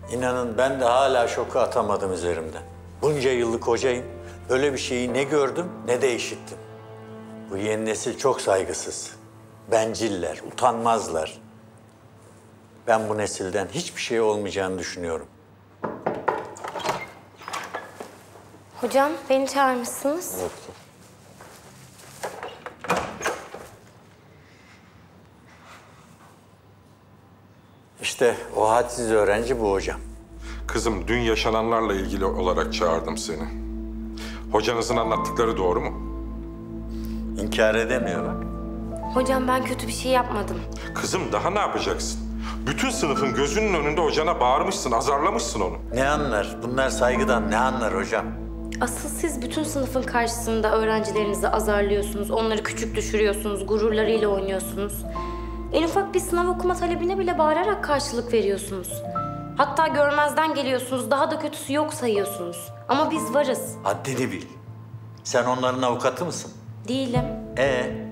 İnanın ben de hala şoku atamadım üzerimden. Bunca yıllık hocayım. Böyle bir şeyi ne gördüm ne de işittim. Bu yeni nesil çok saygısız. Benciller, utanmazlar. Ben bu nesilden hiçbir şey olmayacağını düşünüyorum. Hocam, beni çağırmışsınız. Evet. İşte o hadsiz öğrenci bu hocam. Kızım, dün yaşananlarla ilgili olarak çağırdım seni. Hocanızın anlattıkları doğru mu? İnkar edemiyor bak. Hocam ben kötü bir şey yapmadım. Kızım, daha ne yapacaksın? Bütün sınıfın gözünün önünde hocana bağırmışsın, azarlamışsın onu. Ne anlar? Bunlar saygıdan ne anlar hocam? Asıl siz bütün sınıfın karşısında öğrencilerinizi azarlıyorsunuz, onları küçük düşürüyorsunuz, gururlarıyla oynuyorsunuz. En ufak bir sınav okuma talebine bile bağırarak karşılık veriyorsunuz. Hatta görmezden geliyorsunuz, daha da kötüsü yok sayıyorsunuz. Ama biz varız. Haddini bil. Sen onların avukatı mısın? Değilim. Ee?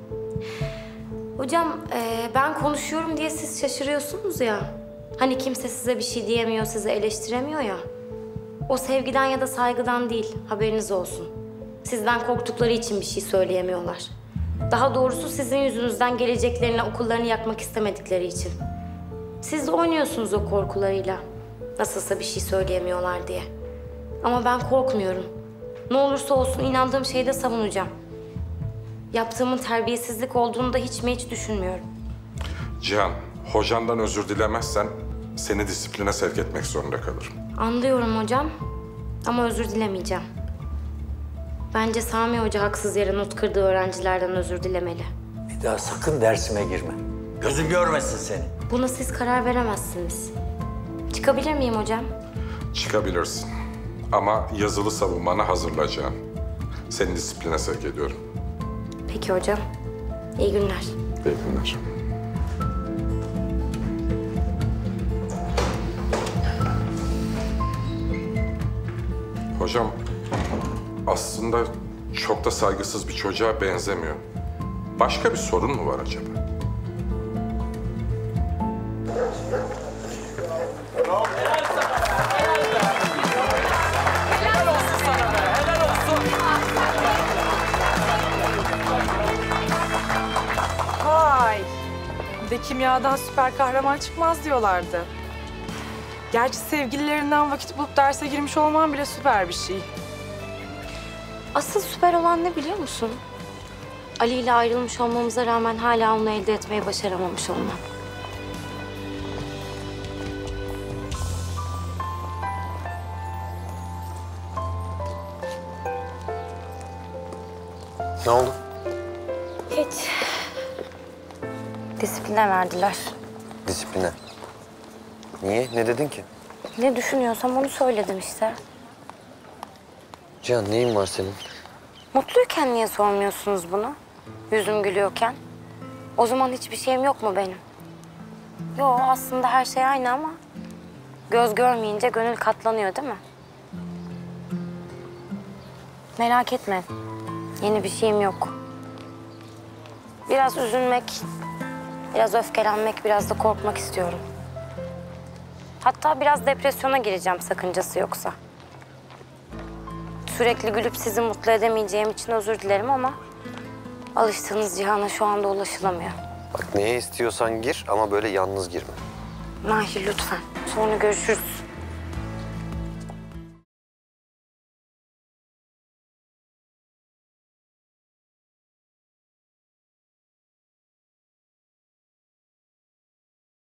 Hocam ben konuşuyorum diye siz şaşırıyorsunuz ya. Hani kimse size bir şey diyemiyor, sizi eleştiremiyor ya. O sevgiden ya da saygıdan değil, haberiniz olsun. Sizden korktukları için bir şey söyleyemiyorlar. Daha doğrusu sizin yüzünüzden geleceklerine okullarını yakmak istemedikleri için. Siz de oynuyorsunuz o korkularıyla. Nasılsa bir şey söyleyemiyorlar diye. Ama ben korkmuyorum. Ne olursa olsun inandığım şeyde savunacağım. Yaptığımın terbiyesizlik olduğunu da hiç mi hiç düşünmüyorum. Cihan, hocandan özür dilemezsen seni disipline sevk etmek zorunda kalırım. Anlıyorum hocam ama özür dilemeyeceğim. Bence Sami Hoca haksız yere not kırdığı öğrencilerden özür dilemeli. Bir daha sakın dersime girme. Gözüm görmesin seni. Buna siz karar veremezsiniz. Çıkabilir miyim hocam? Çıkabilirsin. Ama yazılı savunmanı hazırlayacağım. Seni disipline sevk ediyorum. Peki hocam. İyi günler. İyi günler. Hocam, aslında çok da saygısız bir çocuğa benzemiyor. Başka bir sorun mu var acaba? Vay! Bir de kimyadan süper kahraman çıkmaz diyorlardı. Gerçi sevgililerinden vakit bulup derse girmiş olman bile süper bir şey. Asıl süper olan ne biliyor musun? Ali ile ayrılmış olmamıza rağmen hala onu elde etmeyi başaramamış olmam. Ne oldu? Hiç. Disipline verdiler. Disipline. Niye? Ne dedin ki? Ne düşünüyorsam onu söyledim işte. Cihan neyin var senin? Mutluyken niye sormuyorsunuz bunu? Yüzüm gülüyorken. O zaman hiçbir şeyim yok mu benim? Yo, aslında her şey aynı ama göz görmeyince gönül katlanıyor değil mi? Merak etme. Yeni bir şeyim yok. Biraz üzülmek, biraz öfkelenmek, biraz da korkmak istiyorum. Hatta biraz depresyona gireceğim sakıncası yoksa. Sürekli gülüp sizi mutlu edemeyeceğim için özür dilerim ama alıştığınız Cihan'a şu anda ulaşılamıyor. Bak neye istiyorsan gir ama böyle yalnız girme. Mahir lütfen. Sonra görüşürüz.